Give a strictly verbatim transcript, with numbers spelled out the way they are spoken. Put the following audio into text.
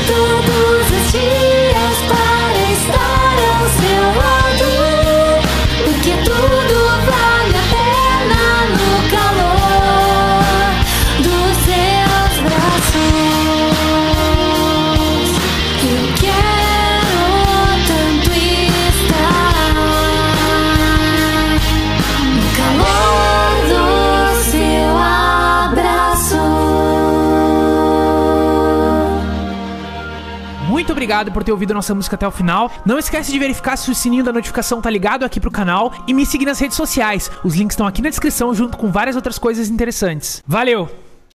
todos os dias para estar ao seu lado, porque tudo vale a pena no calor dos seus braços. Eu quero tanto estar no calor do seu abraço. Muito obrigado por ter ouvido nossa música até o final. Não esquece de verificar se o sininho da notificação tá ligado aqui pro canal e me seguir nas redes sociais. Os links estão aqui na descrição junto com várias outras coisas interessantes. Valeu!